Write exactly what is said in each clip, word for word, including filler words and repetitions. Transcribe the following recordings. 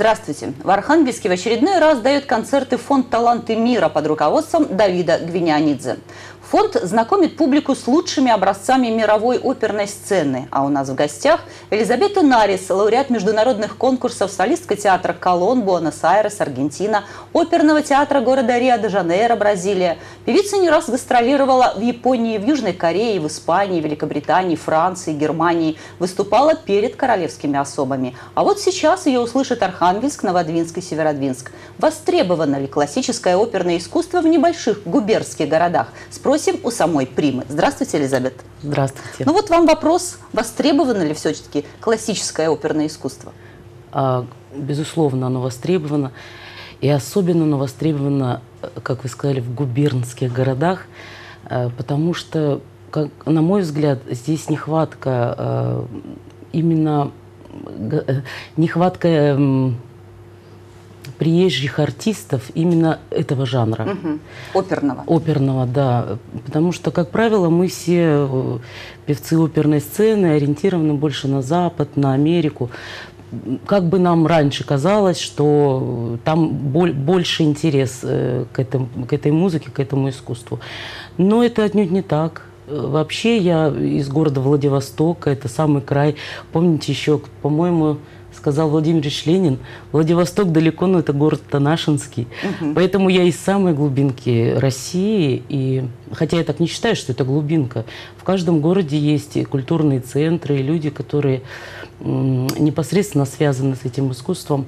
Здравствуйте. В Архангельске в очередной раз дает концерты фонд «Таланты мира» под руководством Давида Гвинеанидзе. Фонд знакомит публику с лучшими образцами мировой оперной сцены. А у нас в гостях Элизабета Нарис, лауреат международных конкурсов, солистка театра «Колон», Буэнос-Айрес, Аргентина, оперного театра города Рио-де-Жанейро, Бразилия. Певица не раз гастролировала в Японии, в Южной Корее, в Испании, Великобритании, Франции, Германии. Выступала перед королевскими особами. А вот сейчас ее услышит Архангельск, Новодвинск и Северодвинск. Востребовано ли классическое оперное искусство в небольших губернских городах? Спросим у самой Примы. Здравствуйте, Элизабет. Здравствуйте. Ну вот вам вопрос, востребовано ли все-таки классическое оперное искусство? А, безусловно, оно востребовано. И особенно оно востребовано, как вы сказали, в губернских городах, потому что, как, на мой взгляд, здесь нехватка именно нехватка приезжих артистов именно этого жанра. Угу. Оперного. Оперного, да. Потому что, как правило, мы все певцы оперной сцены ориентированы больше на Запад, на Америку. Как бы нам раньше казалось, что там больше интерес к, этому, к этой музыке, к этому искусству. Но это отнюдь не так. Вообще я из города Владивостока, это самый край. Помните еще, по-моему, сказал Владимир Ильич Ленин, Владивосток далеко, но это город Танашинский. Угу. Поэтому я из самой глубинки России. И, хотя я так не считаю, что это глубинка. В каждом городе есть и культурные центры, и люди, которые м, непосредственно связаны с этим искусством.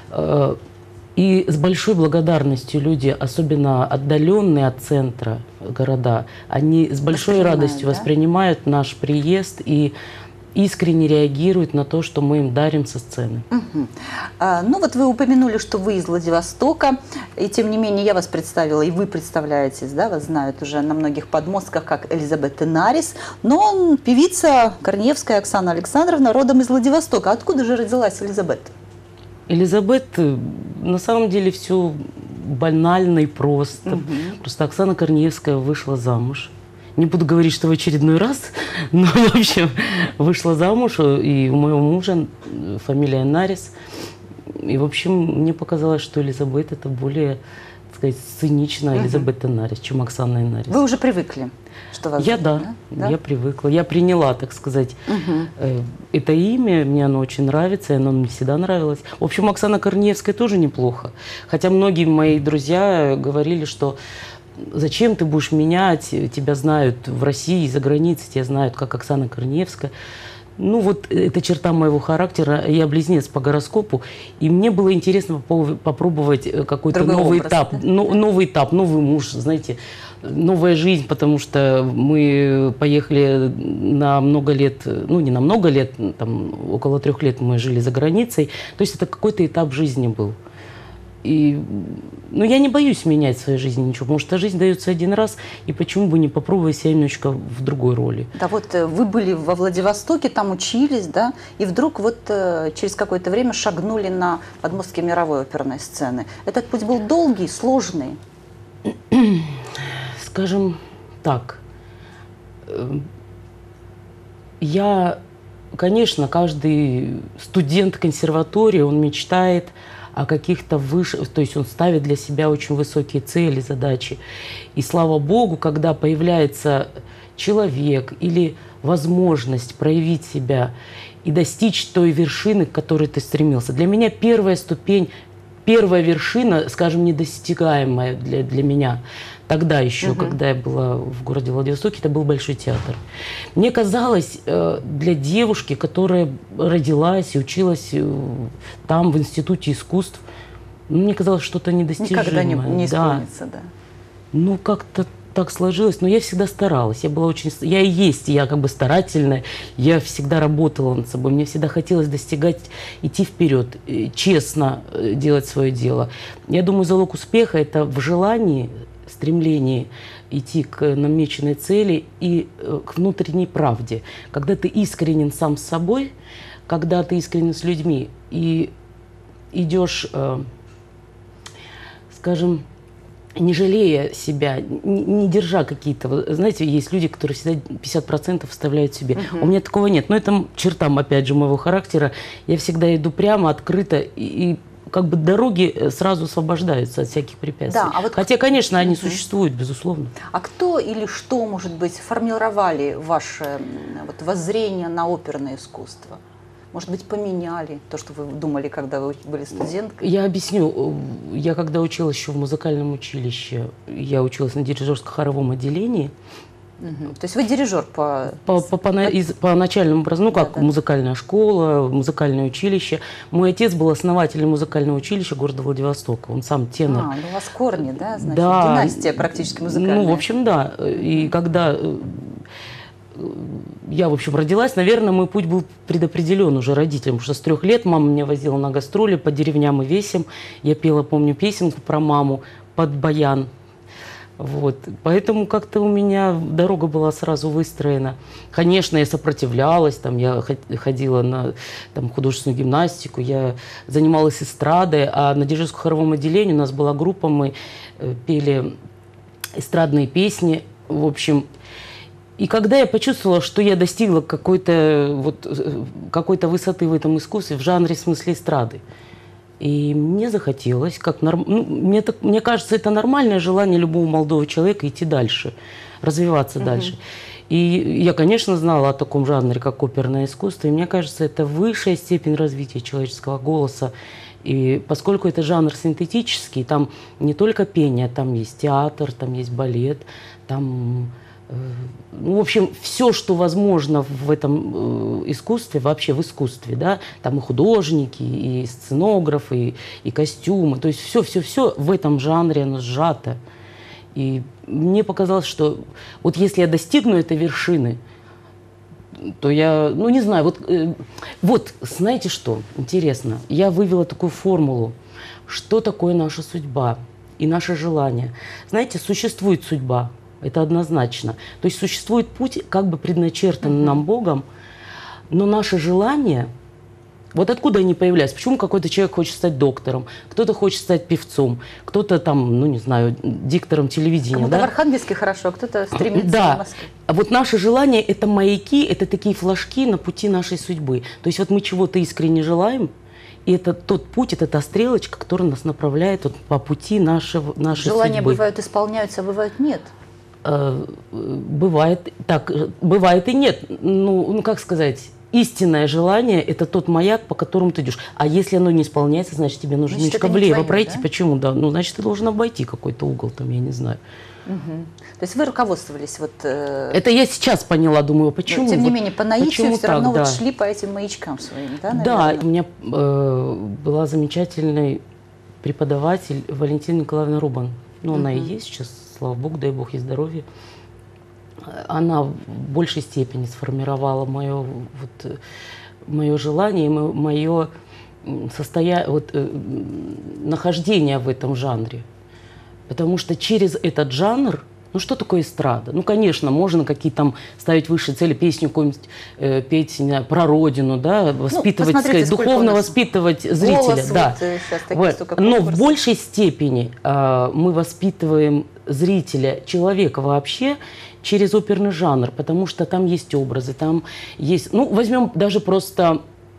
И с большой благодарностью люди, особенно отдаленные от центра города, они с большой радостью да? воспринимают наш приезд и искренне реагируют на то, что мы им дарим со сцены. Угу. А, ну вот вы упомянули, что вы из Владивостока, и тем не менее я вас представила, и вы представляетесь, да, вас знают уже на многих подмостках как Элизабета Нарис, но певица Корнеевская Оксана Александровна родом из Владивостока. Откуда же родилась Элизабета? Элизабет, на самом деле, все банально и просто. Угу. Просто Оксана Корнеевская вышла замуж. Не буду говорить, что в очередной раз, но, в общем, вышла замуж, и у моего мужа фамилия Нарис. И, в общем, мне показалось, что Элизабет – это более, так сказать, сценично угу. Элизабета Нарис, чем Оксана и Нарис. Вы уже привыкли, что вас Я, зовут, да, да, я привыкла. Я приняла, так сказать, угу. это имя, мне оно очень нравится, и оно мне всегда нравилось. В общем, Оксана Корнеевская тоже неплохо. Хотя многие мои друзья говорили, что зачем ты будешь менять, тебя знают в России, за границей, тебя знают как Оксана Корнеевская. Ну вот это черта моего характера, я близнец по гороскопу, и мне было интересно попробовать какой-то новый образ, этап, да? но, новый этап, новый муж, знаете, новая жизнь, потому что мы поехали на много лет, ну не на много лет, там около трех лет мы жили за границей, то есть это какой-то этап жизни был. И, ну, я не боюсь менять в своей жизни ничего, потому что жизнь дается один раз, и почему бы не попробовать себя немножечко в другой роли. Да, вот вы были во Владивостоке, там учились, да, и вдруг вот через какое-то время шагнули на подмостки мировой оперной сцены. Этот путь был долгий, сложный? Скажем так, я, конечно, каждый студент консерватории, он мечтает о каких-то высших, то есть он ставит для себя очень высокие цели, задачи. И слава богу, когда появляется человек или возможность проявить себя и достичь той вершины, к которой ты стремился. Для меня первая ступень, первая вершина, скажем, недостигаемая для, для меня, тогда еще, угу. когда я была в городе Владивостоке, это был Большой театр. Мне казалось, для девушки, которая родилась и училась там, в Институте искусств, мне казалось, что-то недостижимое. Никогда не, не исполнится, да. да. Ну, как-то так сложилось, но я всегда старалась. Я была очень, я и есть, я как бы старательная, я всегда работала над собой, мне всегда хотелось достигать, идти вперед, честно делать свое дело. Я думаю, залог успеха – это в желании, стремлении идти к намеченной цели и к внутренней правде. Когда ты искренен сам с собой, когда ты искренен с людьми и идешь, скажем, не жалея себя, не, не держа какие-то... Знаете, есть люди, которые всегда пятьдесят процентов вставляют себе. Uh-huh. У меня такого нет. Но это черта, опять же, моего характера. Я всегда иду прямо, открыто и, и как бы дороги сразу освобождаются от всяких препятствий. Да, а вот Хотя, конечно, они угу. существуют, безусловно. А кто или что, может быть, формировали ваше вот, воззрение на оперное искусство? Может быть, поменяли то, что вы думали, когда вы были студенткой? Я объясню. Я когда училась еще в музыкальном училище, я училась на дирижерско-хоровом отделении. Угу. То есть вы дирижер по... По, по, по, на, из, по начальному образованию, ну, как да, да. музыкальная школа, музыкальное училище. Мой отец был основателем музыкального училища города Владивостока. Он сам тенор. А, ну у вас корни, да? Значит, да, династия практически музыкальная. Ну, в общем, да. И когда я, в общем, родилась, наверное, мой путь был предопределен уже родителям, потому что с трех лет мама меня возила на гастроли по деревням и весям. Я пела, помню, песенку про маму под баян. Вот. Поэтому как-то у меня дорога была сразу выстроена. Конечно, я сопротивлялась, там, я ходила на там, художественную гимнастику, я занималась эстрадой, а на дирижерско-хоровом отделении у нас была группа, мы пели эстрадные песни, в общем. И когда я почувствовала, что я достигла какой-то вот, какой-то высоты в этом искусстве, в жанре, в смысле эстрады, и мне захотелось, как норм... ну, мне, так, мне кажется, это нормальное желание любого молодого человека идти дальше, развиваться mm-hmm. дальше. И я, конечно, знала о таком жанре, как оперное искусство, и мне кажется, это высшая степень развития человеческого голоса. И поскольку это жанр синтетический, там не только пение, там есть театр, там есть балет, там... Ну, в общем, все, что возможно в этом искусстве, вообще в искусстве, да, там и художники, и сценографы, и, и костюмы, то есть все-все-все в этом жанре, оно сжато. И мне показалось, что вот если я достигну этой вершины, то я, ну не знаю, вот, вот знаете что, интересно, я вывела такую формулу, что такое наша судьба и наше желание. Знаете, существует судьба. Это однозначно. То есть существует путь, как бы предначертанный mm-hmm. нам Богом, но наше желание, вот откуда они появляются? Почему какой-то человек хочет стать доктором, кто-то хочет стать певцом, кто-то там, ну не знаю, диктором телевидения. Кому-то да? в Архангельске хорошо, кто-то стремится да. в Москве. А вот наше желание – это маяки, это такие флажки на пути нашей судьбы. То есть вот мы чего-то искренне желаем, и это тот путь, это та стрелочка, которая нас направляет вот по пути нашего, нашей Желания судьбы. бывают исполняются, а бывают нет. Бывает так, бывает и нет. Ну, ну, как сказать, истинное желание – это тот маяк, по которому ты идешь. А если оно не исполняется, значит, тебе нужно значит, немножко влево твое, пройти. Да? Почему? Да? Ну, значит, ты должен обойти какой-то угол, там, я не знаю. Угу. То есть вы руководствовались вот… Э... Это я сейчас поняла, думаю, почему? Но, тем не вот, менее, по наитию все так, равно да. вот шли по этим маячкам своим, да, наверное? Да, у меня э, была замечательный преподаватель Валентина Николаевна Рубан. Ну, угу. она и есть сейчас. Слава Богу, дай Бог ей здоровья. Она в большей степени сформировала мое, вот, мое желание, мое состояние, вот, нахождение в этом жанре. Потому что через этот жанр, ну что такое эстрада? Ну, конечно, можно какие-то там ставить высшие цели, песню какую-нибудь э, петь не знаю, про родину, да, воспитывать, ну, сказать, духовно воспитывать зрителя. Голос, да. Вот, вот. Но в большей степени э, мы воспитываем зрителя, человека вообще через оперный жанр, потому что там есть образы, там есть… Ну, возьмем даже просто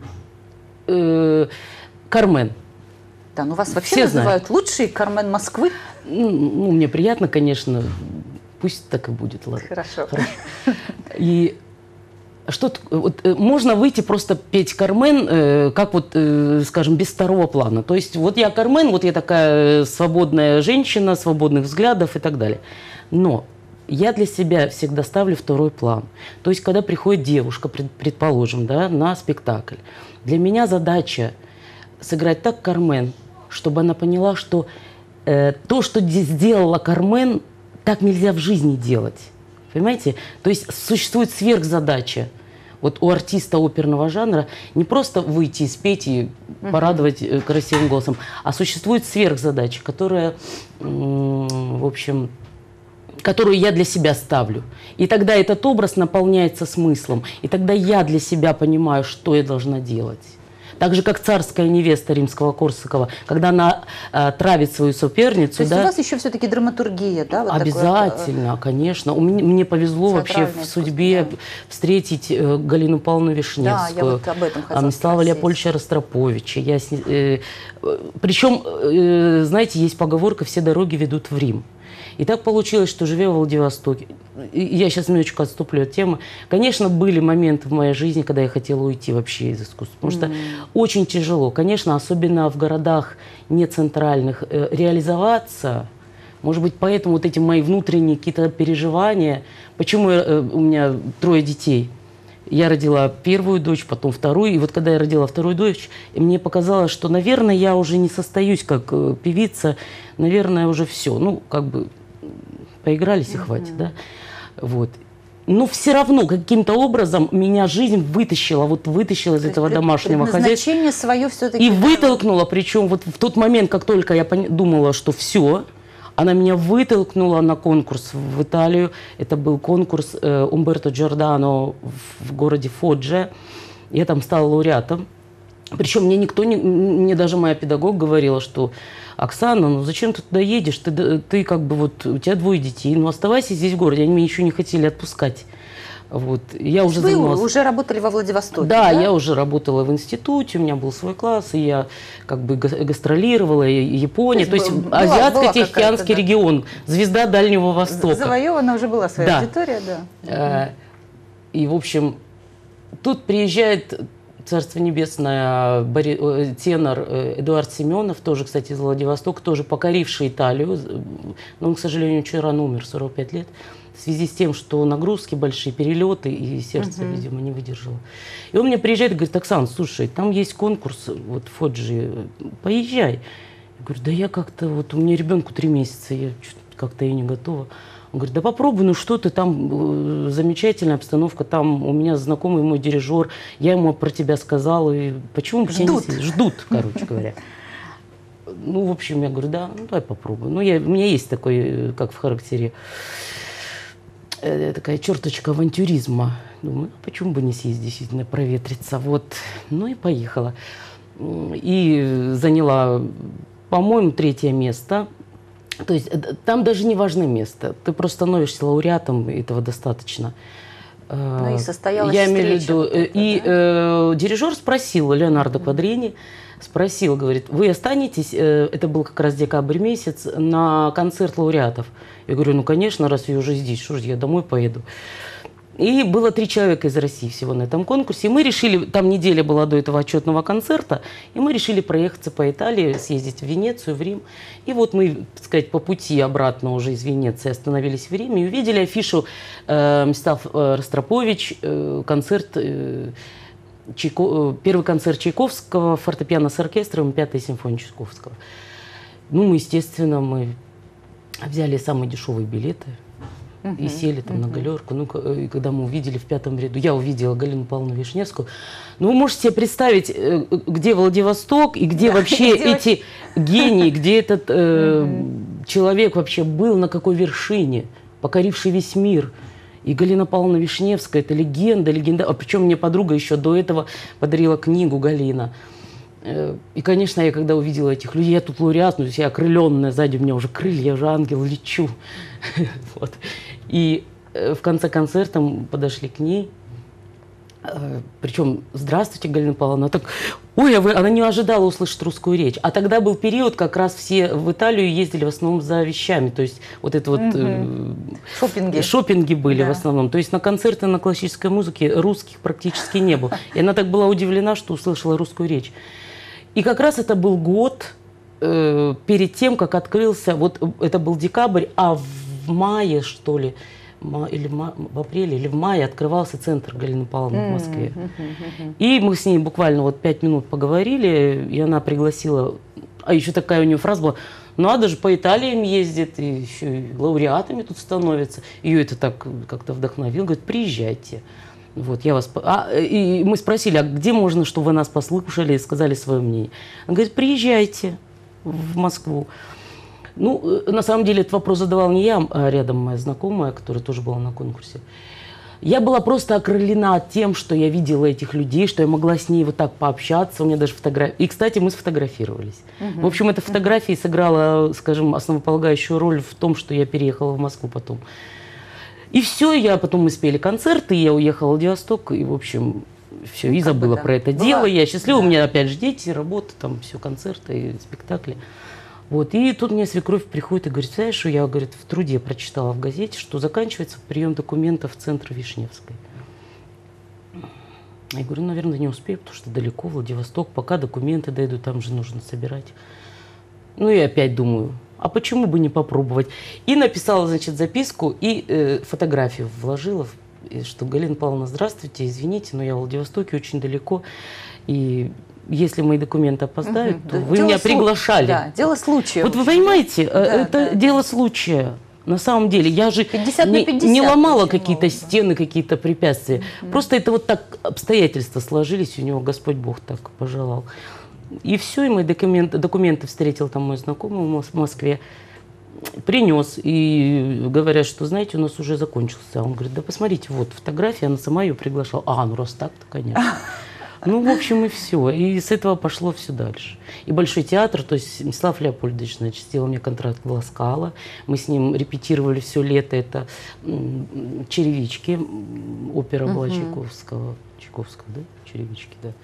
э, Кармен. Да, ну вас вообще Все называют знают. Лучший Кармен Москвы. Ну, мне приятно, конечно. Пусть так и будет, ладно. Хорошо. Хорошо. И что вот, можно выйти просто петь Кармен, э, как вот, э, скажем, без второго плана. То есть вот я Кармен, вот я такая свободная женщина, свободных взглядов и так далее. Но я для себя всегда ставлю второй план. То есть когда приходит девушка, предположим, да, на спектакль, для меня задача сыграть так Кармен, чтобы она поняла, что э, то, что сделала Кармен, так нельзя в жизни делать. Понимаете? То есть существует сверхзадача вот у артиста оперного жанра не просто выйти и спеть и порадовать э, красивым голосом, а существует сверхзадача, которая, э, в общем, которую я для себя ставлю. И тогда этот образ наполняется смыслом. И тогда я для себя понимаю, что я должна делать. Так же, как царская невеста Римского-Корсакова, когда она э, травит свою соперницу. То есть да, у вас еще все-таки драматургия, да? Вот обязательно, такое, конечно. У меня, мне повезло вообще в судьбе да. встретить э, Галину Павловну Вишневскую, да, я вот об этом хотела Мстислава Леопольдовича Ростроповича. Я с, э, э, причем, э, знаете, есть поговорка «все дороги ведут в Рим». И так получилось, что, живя в Владивостоке, я сейчас немножечко отступлю от темы, конечно, были моменты в моей жизни, когда я хотела уйти вообще из искусства, потому что mm. очень тяжело, конечно, особенно в городах нецентральных, э, реализоваться. Может быть, поэтому вот эти мои внутренние какие-то переживания, почему я, э, у меня трое детей. Я родила первую дочь, потом вторую. И вот когда я родила вторую дочь, мне показалось, что, наверное, я уже не состоюсь как э, певица. Наверное, уже все. Ну, как бы поигрались и хватит, mm-hmm. да. Вот. Но все равно каким-то образом меня жизнь вытащила, вот вытащила из То этого домашнего хозяйства. Свое все-таки. И вытолкнула, причем вот в тот момент, как только я думала, что все, она меня вытолкнула на конкурс в Италию. Это был конкурс э, Умберто Джордано в, в городе Фодже. Я там стала лауреатом. Причем мне никто, не, мне даже моя педагог говорила, что Оксана, ну зачем ты туда едешь? Ты, ты как бы вот, у тебя двое детей, ну оставайся здесь в городе. Они меня еще не хотели отпускать. Вот. Я уже Вы занималась... уже работали во Владивостоке? Да, да, я уже работала в институте, у меня был свой класс, и я как бы гастролировала, и Япония, то есть, то есть была, Азиатско-Тихоокеанский регион, звезда Дальнего Востока. Завоевана уже была своя да. аудитория, да. И, в общем, тут приезжает, Царство Небесное, Бори... тенор Эдуард Семенов, тоже, кстати, из Владивостока, тоже покоривший Италию, но он, к сожалению, очень рано умер, сорок пять лет. В связи с тем, что нагрузки большие, перелеты, и сердце, uh-huh. видимо, не выдержало. И он мне приезжает и говорит: Оксан, слушай, там есть конкурс, вот в Фоджи, поезжай. Я говорю: да я как-то, вот у меня ребенку три месяца, я как-то и не готова. Он говорит: да попробуй, ну что ты, там замечательная обстановка, там у меня знакомый мой дирижер, я ему про тебя сказала, и почему бы ждут. Не... Ждут, короче говоря. Ну, в общем, я говорю: да, ну давай попробуй. Ну, я, у меня есть такой, как в характере, такая черточка авантюризма. Думаю, почему бы не съездить, действительно, проветриться. Вот. Ну и поехала. И заняла, по-моему, третье место. То есть там даже не важно место. Ты просто становишься лауреатом, и этого достаточно. Ну и состоялась Я встреча. Имею в виду, вот это, и да? э, дирижер спросил, Леонардо Квадрини, спросил, говорит: вы останетесь, э, это был как раз декабрь месяц, на концерт лауреатов? Я говорю: ну, конечно, раз я уже здесь, что же я домой поеду. И было три человека из России всего на этом конкурсе. И мы решили, там неделя была до этого отчетного концерта, и мы решили проехаться по Италии, съездить в Венецию, в Рим. И вот мы, так сказать, по пути обратно уже из Венеции остановились в Риме и увидели афишу э, Мстислав Ростропович, э, концерт, э, Чайко, первый концерт Чайковского, фортепиано с оркестром, пятая симфония Чайковского. Ну, мы, естественно, мы взяли самые дешевые билеты. Uh-huh, и сели там uh-huh. на галерку. Ну, и когда мы увидели в пятом ряду, я увидела Галину Павловну Вишневскую. Ну, вы можете себе представить, где Владивосток и где вообще эти гении, где этот э, человек вообще был, на какой вершине, покоривший весь мир. И Галина Павловна Вишневская, это легенда, легенда. А причем мне подруга еще до этого подарила книгу Галина. И, конечно, я когда увидела этих людей, я тут лауреат, ну, я окрыленная, сзади у меня уже крылья, я уже ангел, лечу. Вот. И в конце концерта мы подошли к ней, причем: здравствуйте, Галина Павловна. Так, ой, а вы, она не ожидала услышать русскую речь. А тогда был период, как раз все в Италию ездили в основном за вещами, то есть вот это вот угу. шопинги. шопинги были да. в основном. То есть на концерты на классической музыке русских практически не было. И она так была удивлена, что услышала русскую речь. И как раз это был год э, перед тем, как открылся, вот это был декабрь, а в мае, что ли, ма, или ма, в апреле или в мае открывался центр Галины Павловны в Москве. И мы с ней буквально вот пять минут поговорили, и она пригласила, а еще такая у нее фраза была: надо же, по Италиям ездит, и еще и лауреатами тут становится. Ее это так как-то вдохновило, говорит: приезжайте. Вот, я вас... а, и мы спросили: а где можно, чтобы вы нас послушали и сказали свое мнение? Она говорит: приезжайте в Москву. Ну, на самом деле, этот вопрос задавал не я, а рядом моя знакомая, которая тоже была на конкурсе. Я была просто окрылена тем, что я видела этих людей, что я могла с ней вот так пообщаться. У меня даже фотографии. И, кстати, мы сфотографировались. Uh-huh. В общем, эта фотография uh-huh. сыграла, скажем, основополагающую роль в том, что я переехала в Москву потом. И все, я потом мы спели концерты, я уехала в Владивосток, и, в общем, все, ну, и забыла бы, да. про это Была. дело. Я счастлива, да. у меня опять же дети, работа, там все, концерты, и спектакли. Вот. И тут мне свекровь приходит и говорит, знаешь, что я, говорит, в труде прочитала в газете, что заканчивается прием документов в центре Вишневской. Я говорю, наверное, не успею, потому что далеко, Владивосток, пока документы дойдут, там же нужно собирать. Ну и опять думаю, а почему бы не попробовать? И написала, значит, записку и э, фотографию вложила, что Галина Павловна, здравствуйте, извините, но я в Владивостоке очень далеко, и если мои документы опоздают, угу, то да, вы меня слу... приглашали. Да, дело случая. Вот вы понимаете, да, это да. дело случая. На самом деле, я же пятьдесят на пятьдесят, не, не ломала какие-то стены, какие-то препятствия. Угу. Просто это вот так обстоятельства сложились, у него Господь Бог так пожелал. И все, и мои документы, документы встретил там мой знакомый в Москве, принес, и говорят, что, знаете, у нас уже закончился. Он говорит, да посмотрите, вот фотография, она сама ее приглашала. А, ну раз так, то конечно. Ну, в общем, и все. И с этого пошло все дальше. И Большой театр, то есть Мстислав Леопольдович, значит, сделал мне контракт в Ласкало. Мы с ним репетировали все лето. Это «Черевички», опера была uh-huh. Чайковского. Чайковского, да? «Черевички», да.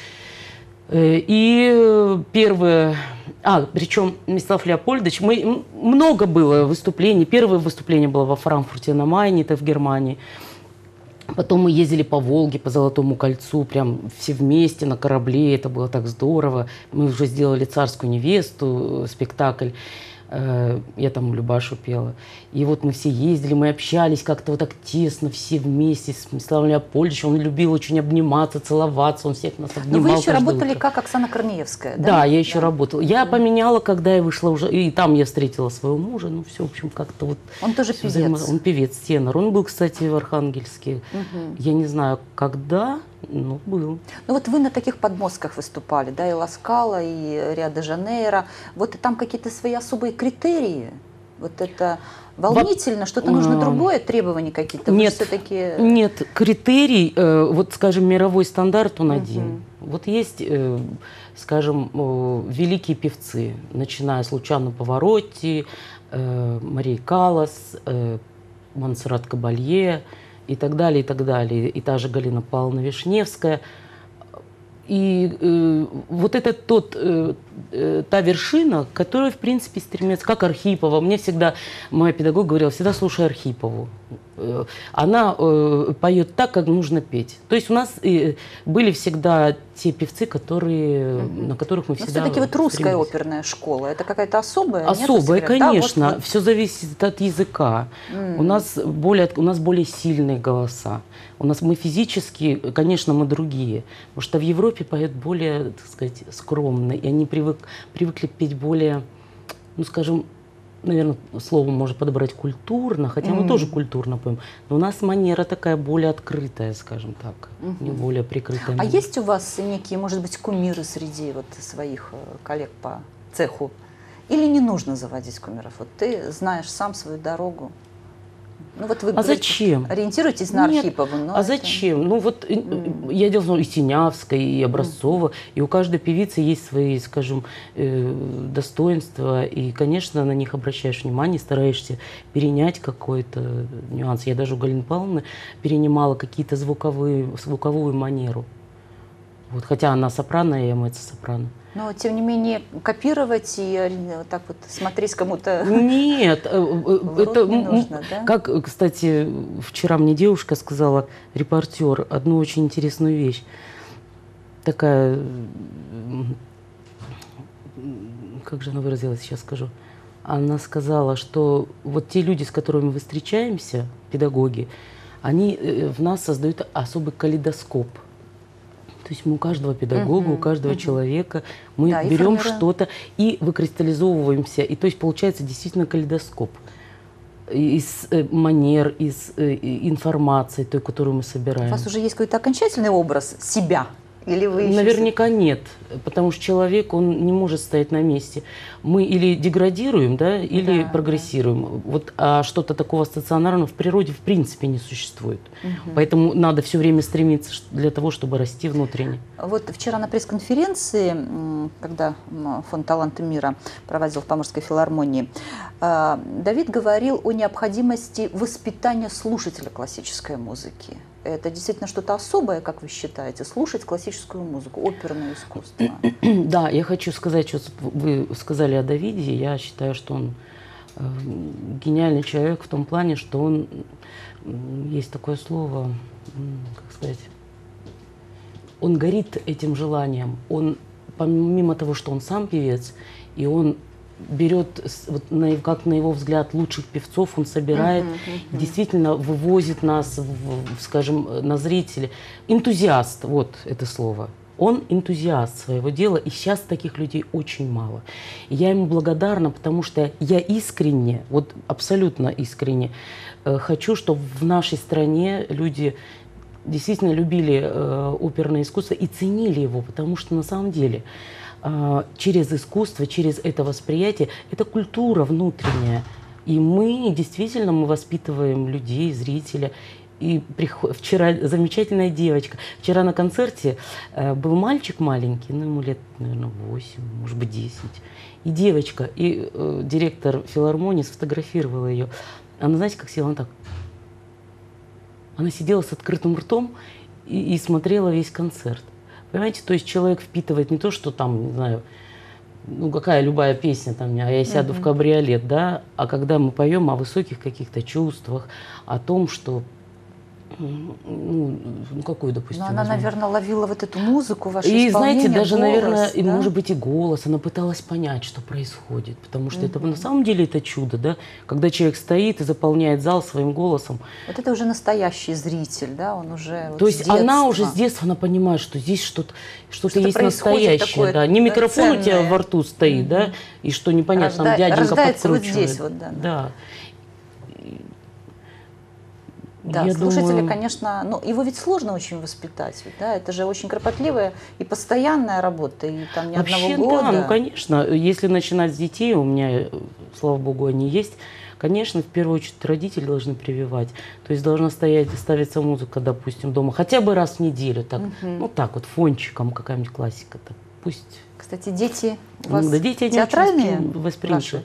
И первое... А, причем Мстислав Леопольдович, мы, много было выступлений. Первое выступление было во Франкфурте на Майне, это в Германии. Потом мы ездили по Волге, по Золотому кольцу, прям все вместе на корабле, это было так здорово. Мы уже сделали «Царскую невесту», спектакль. Я там Любашу пела. И вот мы все ездили, мы общались как-то вот так тесно, все вместе с Мстиславом Леопольдовичем. Он любил очень обниматься, целоваться, он всех нас обнимал. Но вы еще работали утро. как Оксана Корнеевская, да? Да, я еще да. работала. Я mm-hmm. поменяла, когда я вышла уже, и там я встретила своего мужа, ну все, в общем, как-то вот... Он тоже певец. Взаимо... Он певец, тенор. Он был, кстати, в Архангельске. Mm-hmm. Я не знаю, когда, но был. Ну вот вы на таких подмостках выступали, да, и Ласкало, и Рио-де-Жанейро. Вот и там какие-то свои особые критерии? Вот это волнительно, Во... что-то нужно другое, требования какие-то? Нет, все-таки... нет, критерий, э, вот, скажем, мировой стандарт, он uh-huh. один. Вот есть, э, скажем, э, великие певцы, начиная с Лучано Паваротти, э, Марии Каллас, э, Монсеррат Кабалье и так далее, и так далее. И та же Галина Павловна Вишневская. И э, вот это тот, э, э, та вершина, к которой, в принципе, стремятся, как Архипова. Мне всегда, моя педагог говорила, всегда слушай Архипову. Э, она э, поет так, как нужно петь. То есть у нас э, были всегда те певцы, которые, mm-hmm. на которых мы всегда... Но все-таки вот русская стремились. Оперная школа, это какая-то особая? Особая, нет, конечно. Да, вот, вот. Все зависит от языка. Mm-hmm. У нас более, у нас более сильные голоса. У нас мы физически, конечно, мы другие. Потому что в Европе поют более, так сказать, скромно. И они привык, привыкли петь более, ну, скажем, наверное, слово можно подобрать культурно, хотя mm-hmm. мы тоже культурно поем. Но у нас манера такая более открытая, скажем так, mm-hmm. не более прикрытая. А есть у вас некие, может быть, кумиры среди вот своих коллег по цеху? Или не нужно заводить кумиров? Вот ты знаешь сам свою дорогу. Ну, вот вы, а зачем? Ориентируетесь на Нет. Архипову. Но а это... зачем? Ну вот mm. я делала и Синявская, и Образцова, mm. и у каждой певицы есть свои, скажем, э, достоинства, и, конечно, на них обращаешь внимание, стараешься перенять какой-то нюанс. Я даже у Галины Павловны перенимала какие-то звуковые, звуковую манеру. Вот, хотя она сопрано, я меццо-сопрано. Но, тем не менее, копировать и вот так вот смотреть кому-то... Нет, это не нужно, да? Как, кстати, вчера мне девушка сказала, репортер, одну очень интересную вещь. Такая, как же она выразилась, сейчас скажу. Она сказала, что вот те люди, с которыми мы встречаемся, педагоги, они в нас создают особый калейдоскоп. То есть мы у каждого педагога, uh-huh, у каждого uh-huh. человека мы да, берем что-то и выкристаллизовываемся. И то есть получается действительно калейдоскоп из э, манер, из э, информации, той, которую мы собираем. У вас уже есть какой-то окончательный образ себя? Или вы ищете? Наверняка нет, потому что человек, он не может стоять на месте. Мы или деградируем, да, или да, прогрессируем. Да. Вот, а что-то такого стационарного в природе в принципе не существует. Угу. Поэтому надо все время стремиться для того, чтобы расти внутренне. Вот вчера на пресс-конференции, когда фонд «Таланты мира» проводил в Поморской филармонии, Давид говорил о необходимости воспитания слушателя классической музыки. Это действительно что-то особое, как вы считаете, слушать классическую музыку, оперное искусство? Да, я хочу сказать, что вы сказали о Давиде. Я считаю, что он гениальный человек в том плане, что он, есть такое слово, как сказать, он горит этим желанием. Он, помимо того, что он сам певец, и он берет, вот, на, как на его взгляд, лучших певцов, он собирает, uh-huh, uh-huh. действительно вывозит нас, в, в, скажем, на зрителей. Энтузиаст, вот это слово. Он энтузиаст своего дела, и сейчас таких людей очень мало. И я ему благодарна, потому что я искренне, вот абсолютно искренне э, хочу, чтобы в нашей стране люди действительно любили э, оперное искусство и ценили его, потому что на самом деле через искусство, через это восприятие, это культура внутренняя. И мы действительно мы воспитываем людей, зрителя. И приход... вчера замечательная девочка. Вчера на концерте э, был мальчик маленький, ну ему лет, наверное, восемь, может быть, десять. И девочка, и э, директор филармонии сфотографировала ее. Она, знаете, как села? Она так. Она сидела с открытым ртом и, и смотрела весь концерт. Понимаете, то есть человек впитывает не то, что там, не знаю, ну какая любая песня там, а я сяду mm-hmm. в кабриолет, да, а когда мы поем о высоких каких-то чувствах, о том, что, ну, ну какую, допустим, но она, возьмем. Наверное, ловила вот эту музыку, ваше и, исполнение, знаете, даже, голос, наверное, да? и, может быть, и голос, она пыталась понять, что происходит, потому что mm-hmm. это на самом деле это чудо, да, когда человек стоит и заполняет зал своим голосом. Вот это уже настоящий зритель, да, он уже вот то есть она уже с детства, она понимает, что здесь что-то что-то есть настоящее, такое, да, не микрофон ценное. У тебя во рту стоит, mm-hmm. да, и что непонятно, Рожда... там дяденька рождается подкручивает. Вот здесь вот, да. Да. Да, я слушатели, думаю... конечно, ну, его ведь сложно очень воспитать, ведь, да, это же очень кропотливая и постоянная работа, и там не Вообще, одного года. Да, ну, конечно, если начинать с детей, у меня, слава богу, они есть, конечно, в первую очередь родители должны прививать, то есть должна стоять, ставиться музыка, допустим, дома, хотя бы раз в неделю, так, угу. ну так вот, фончиком, какая-нибудь классика-то, пусть. Кстати, дети у вас да, дети, театральные? Восприимчивы.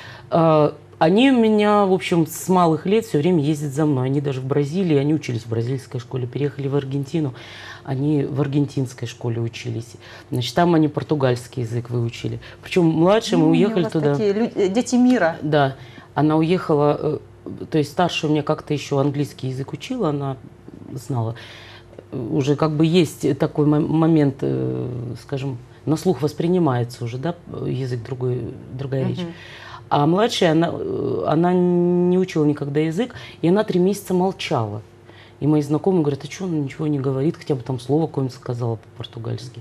Они у меня, в общем, с малых лет все время ездят за мной. Они даже в Бразилии, они учились в бразильской школе, переехали в Аргентину, они в аргентинской школе учились. Значит, там они португальский язык выучили. Причем младшие мы уехали туда. Такие люди, дети мира. Да, она уехала, то есть старшая у меня как-то еще английский язык учила, она знала. Уже как бы есть такой момент, скажем, на слух воспринимается уже, да, язык другой, другая речь. А младшая, она, она не учила никогда язык, и она три месяца молчала. И мои знакомые говорят, а что она ничего не говорит, хотя бы там слово какое-нибудь сказала по-португальски.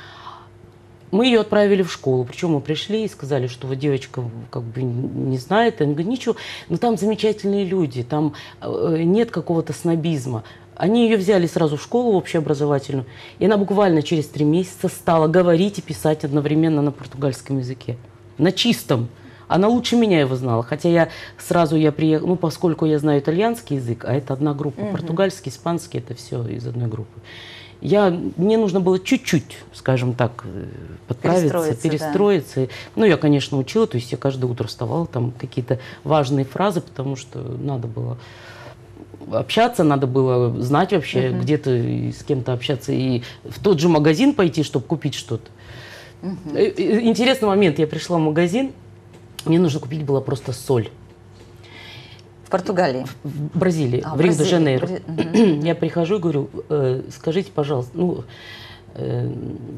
Мы ее отправили в школу, причем мы пришли и сказали, что вот девочка как бы не знает, она говорит, ничего, но там замечательные люди, там нет какого-то снобизма. Они ее взяли сразу в школу общеобразовательную, и она буквально через три месяца стала говорить и писать одновременно на португальском языке, на чистом. Она лучше меня его знала, хотя я сразу я приехала, ну, поскольку я знаю итальянский язык, а это одна группа, uh-huh. португальский, испанский, это все из одной группы. Я, мне нужно было чуть-чуть, скажем так, подправиться, перестроиться. перестроиться. Да. Ну, я, конечно, учила, то есть я каждое утро вставала, там какие-то важные фразы, потому что надо было общаться, надо было знать вообще, uh-huh. где-то с кем-то общаться, и в тот же магазин пойти, чтобы купить что-то. Uh-huh. Интересный момент, я пришла в магазин, мне нужно купить было просто соль. В Португалии? В Бразилии, а, в Рио-де-Жанейро. Брази... Угу. Я прихожу и говорю, э, скажите, пожалуйста, ну, э,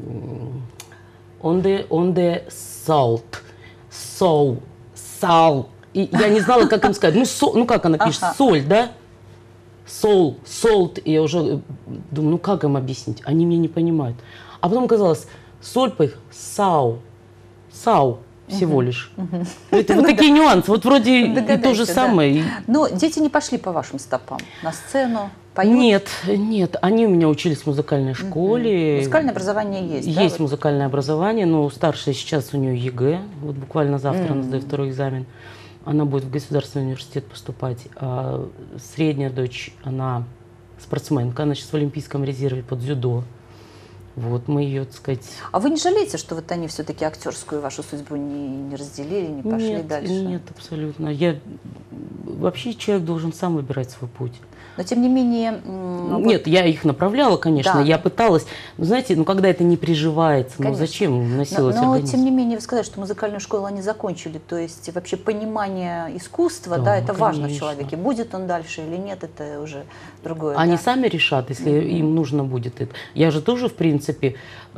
onde, onde salt, so, sal. И я не знала, как им сказать. Ну, со, ну как она пишет, ага. соль, да? Сол, солт. И я уже думаю, ну как им объяснить? Они меня не понимают. А потом оказалось, соль по их сау, сау. Всего лишь. Uh-huh. Это вот такие нюансы. Вот вроде то же самое. Но дети не пошли по вашим стопам на сцену. Поют? Нет, нет, они у меня учились в музыкальной школе. Музыкальное образование есть, да, Есть вот? музыкальное образование, но старшая сейчас у нее ЕГЭ, вот буквально завтра Мгм. она сдает второй экзамен. Она будет в государственный университет поступать. А средняя дочь, она спортсменка, она сейчас в олимпийском резерве под дзюдо. Вот мы ее, так сказать... А вы не жалеете, что вот они все-таки актерскую вашу судьбу не, не разделили, не пошли Нет, дальше? нет, абсолютно. Я... Вообще человек должен сам выбирать свой путь. Но тем не менее... м, Нет, я их направляла, конечно, Да. я пыталась. Но знаете, ну когда это не приживается, ну Конечно. зачем Но, насиловать но, организм? тем не менее, вы сказали, что музыкальную школу они закончили, то есть вообще понимание искусства, да, Да, это важно в конечно. человеке. Будет он дальше или нет, это уже другое. Они да? сами решат, если им нужно будет это. Я же тоже, в принципе,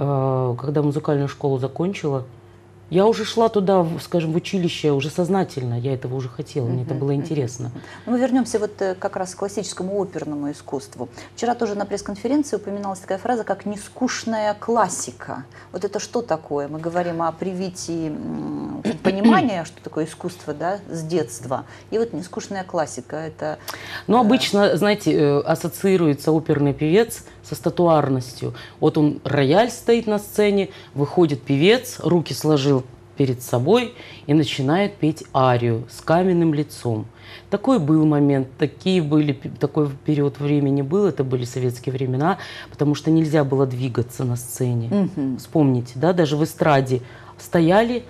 э, когда музыкальную школу закончила, я уже шла туда, в- скажем, в училище уже сознательно, я этого уже хотела, мне это было интересно. Ну, мы вернемся вот э, как раз к классическому оперному искусству. Вчера тоже на пресс-конференции упоминалась такая фраза, как «нескучная классика». Вот это что такое? Мы говорим о привитии м, понимания, что такое искусство, да, с детства. И вот «нескучная классика» — это... Но обычно, знаете, э, ассоциируется оперный певец со статуарностью. Вот он, рояль стоит на сцене, выходит певец, руки сложил перед собой и начинает петь арию с каменным лицом. Такой был момент, такие были, такой период времени был, это были советские времена, потому что нельзя было двигаться на сцене. Мгм. Вспомните, да, даже в эстраде стояли,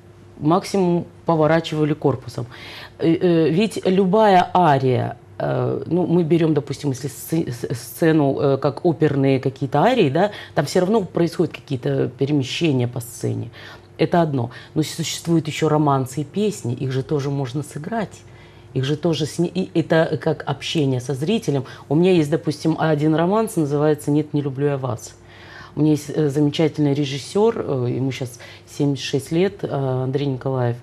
максимум поворачивали корпусом. Э, э, Ведь любая ария, э, ну, мы берем, допустим, если сце- с- сцену э, как оперные какие-то арии, да, там все равно происходят какие-то перемещения по сцене. Это одно. Но существуют еще романсы и песни, их же тоже можно сыграть. Их же тоже сни... и это как общение со зрителем. У меня есть, допустим, один романс, называется «Нет, не люблю я вас». У меня есть э, замечательный режиссер, э, ему сейчас семьдесят шесть лет, э, Андрей Николаев,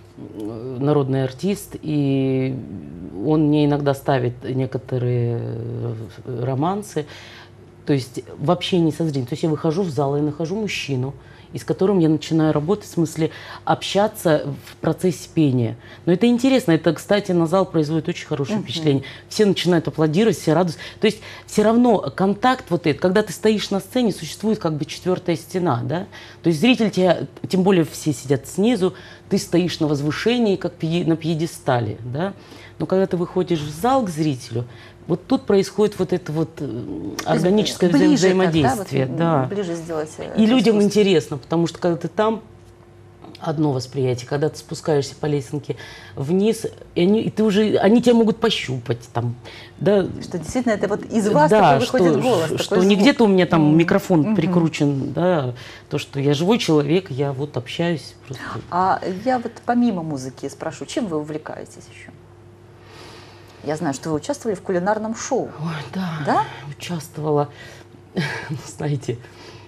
э, народный артист, и он мне иногда ставит некоторые э, романсы, то есть в общении со зрителем. То есть я выхожу в зал и нахожу мужчину, и с которым я начинаю работать, в смысле общаться в процессе пения. Но это интересно, это, кстати, на зал производит очень хорошее впечатление. Все начинают аплодировать, все радуются. То есть все равно контакт вот этот, когда ты стоишь на сцене, существует как бы четвертая стена, да? То есть зритель тебя, тем более все сидят снизу, ты стоишь на возвышении, как пье- на пьедестале, да? Но когда ты выходишь в зал к зрителю, вот тут происходит вот это вот э, органическое взаим- Ближе так, взаимодействие. да, вот, Да. ближе сделать. э, И людям искусство. интересно, потому что когда ты там, одно восприятие, когда ты спускаешься по лесенке вниз, и, они, и ты уже, они тебя могут пощупать там, да. Что действительно это вот из вас Да, такой выходит что, голос, что, такой что не звук. где-то у меня там Мгм. микрофон Мгм. прикручен, да, то, что я живой человек, я вот общаюсь просто. А я вот помимо музыки спрошу, чем вы увлекаетесь еще? Я знаю, что вы участвовали в кулинарном шоу. Ой, да, Да? участвовала, знаете,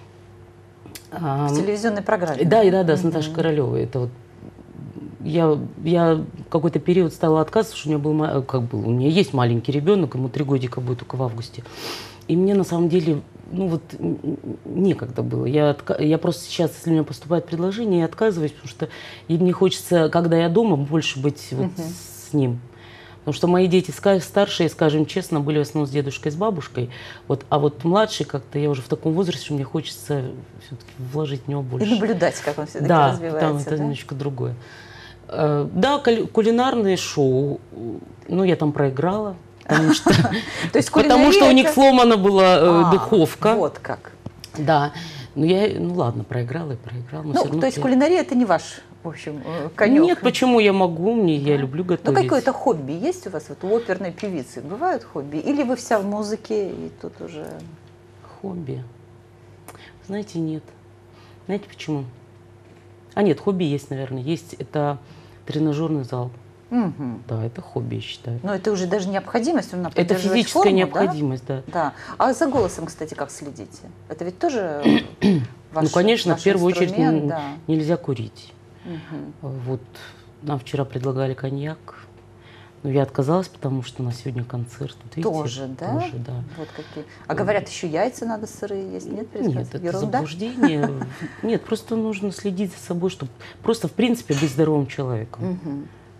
а, В телевизионной программе. да, и да, да, с Наташей Королевой. Это вот я, я в какой-то период стала отказываться, что у меня был, ма- как был, у меня есть маленький ребенок, ему три годика будет только в августе. И мне на самом деле, ну вот, н- н- некогда было. Я, отка- я просто сейчас, если у меня поступает предложение, я отказываюсь, потому что и мне хочется, когда я дома, больше быть вот с ним. Потому что мои дети ска- старшие, скажем честно, были в основном с дедушкой, с бабушкой. Вот, а вот младший как-то, я уже в таком возрасте, что мне хочется все-таки вложить в него И больше. наблюдать, как он все-таки Да, там развивается. это да? немножечко другое. Э, Да, кули- кулинарные шоу, ну, я там проиграла, потому что, То есть потому что у кулинария них это- сломана была э, А, духовка. Вот как. Да, ну, я, ну, ладно, проиграла и проиграла. но Ну, всё равно то есть я- кулинария это не ваш, в общем, э, конек. Нет, почему я могу, мне, я люблю Ну, готовить. какое-то хобби есть у вас, вот у оперной певицы? Бывают хобби? Или вы вся в музыке, и тут уже... Хобби? Знаете, нет. Знаете почему? А нет, хобби есть, наверное. Есть, это тренажерный зал. Мгм. Да, это хобби, я считаю. Но это уже даже необходимость, нужно Это поддерживать физическая форму, необходимость, да. Да? Да. А за голосом, кстати, как следите? Это ведь тоже ваш, Ну, конечно, ваш в первую очередь инструмент, н- да. нельзя курить. Мгм. Вот нам вчера предлагали коньяк, но я отказалась, потому что на сегодня концерт. Вот видите? Тоже, да? Тоже, да. Вот какие. А говорят, еще яйца надо сырые есть, нет? перед Нет, концертом? это Ерунда? заблуждение. Нет, просто нужно следить за собой, чтобы просто, в принципе, быть здоровым человеком. Мгм.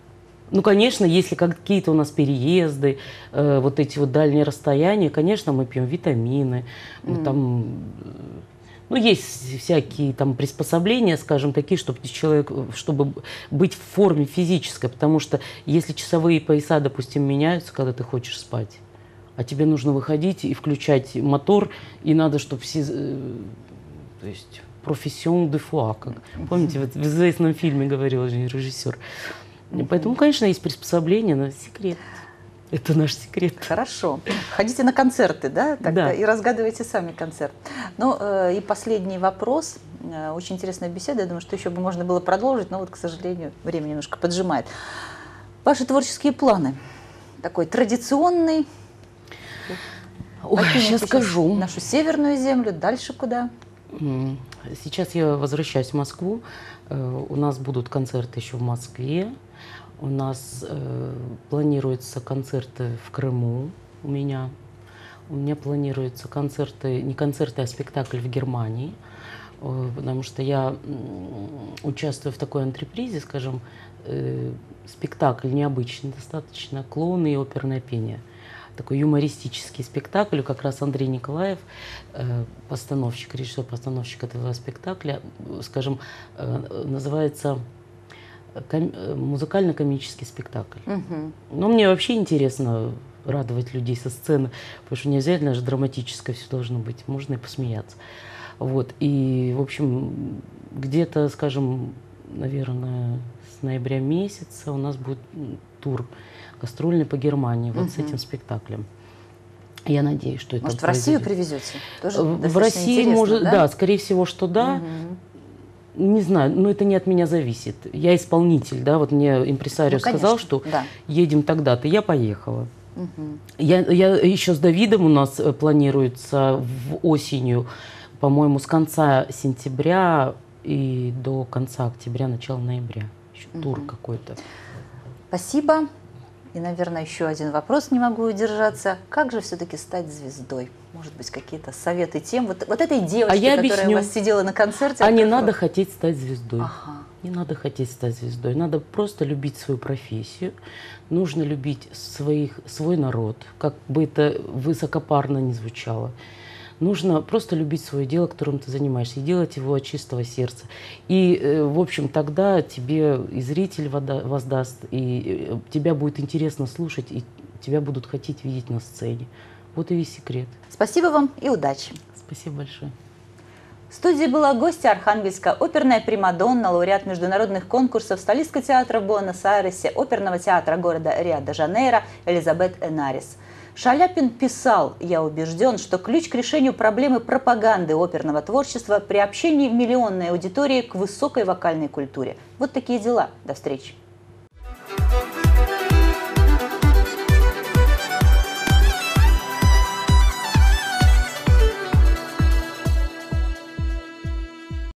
Ну, конечно, если какие-то у нас переезды, э, вот эти вот дальние расстояния, конечно, мы пьем витамины, мы М. там, ну, есть всякие там приспособления, скажем, такие, чтобы человек, чтобы быть в форме физической, потому что если часовые пояса, допустим, меняются, когда ты хочешь спать, а тебе нужно выходить и включать мотор, и надо, чтобы все, э, то есть профессион де фуа, как помните, вот в известном фильме говорил же режиссер. Поэтому, конечно, есть приспособления, но секрет. Это наш секрет. Хорошо. Ходите на концерты, да, тогда, Да. и разгадывайте сами концерт. Ну, э, и последний вопрос. Э, очень интересная беседа. Я думаю, что еще бы можно было продолжить, но вот, к сожалению, время немножко поджимает. Ваши творческие планы? Такой традиционный. Ой, Покинете сейчас скажу. нашу северную землю. Дальше куда? М, Сейчас я возвращаюсь в Москву. Э, У нас будут концерты еще в Москве. У нас э, планируются концерты в Крыму у меня. У меня планируются концерты, не концерты, а спектакль в Германии. Э, Потому что я м, участвую в такой антрепризе, скажем, э, спектакль необычный достаточно, клоуны и оперное пение. Такой юмористический спектакль, как раз Андрей Николаев, э, постановщик, режиссер-постановщик этого спектакля, э, скажем, э, называется ком- э, музыкально-комический спектакль. Мгм. Но мне вообще интересно радовать людей со сцены, потому что не обязательно же драматическое все должно быть, можно и посмеяться. Вот, и, в общем, где-то, скажем, наверное, с ноября месяца у нас будет м, тур гастрольный по Германии, вот с Мгм. этим спектаклем. Я надеюсь, что это Может, в Россию произойдет. привезете? Тоже В достаточно России, интересно, может, да? да, скорее всего, что да. Мгм. Не знаю, но это не от меня зависит. Я исполнитель, да, вот мне импресарио Ну, сказал, конечно, что да. едем тогда-то, я поехала. Мгм. Я, я еще с Давидом у нас э, планируется в осенью, по-моему, с конца сентября и до конца октября, начала ноября. Еще тур Мгм. какой-то. Спасибо. И, наверное, еще один вопрос, не могу удержаться. Как же все-таки стать звездой? Может быть, какие-то советы тем? Вот, вот этой девочке, А я которая объясню. у вас сидела на концерте. А не прошу. надо хотеть стать звездой. Ага. Не надо хотеть стать звездой. Надо просто любить свою профессию. Нужно любить своих, свой народ, как бы это высокопарно ни звучало. Нужно просто любить свое дело, которым ты занимаешься, и делать его от чистого сердца. И, э, в общем, тогда тебе и зритель вода- воздаст, и э, тебя будет интересно слушать, и тебя будут хотеть видеть на сцене. Вот и весь секрет. Спасибо вам и удачи. Спасибо большое. В студии была гостья Архангельска, оперная примадонна, лауреат международных конкурсов Столицкого театра в Буэнос-Айресе, оперного театра города Рио-де-Жанейро Элизабет Энарис. Шаляпин писал: «Я убежден, что ключ к решению проблемы пропаганды оперного творчества при общении миллионной аудитории к высокой вокальной культуре». Вот такие дела. До встречи.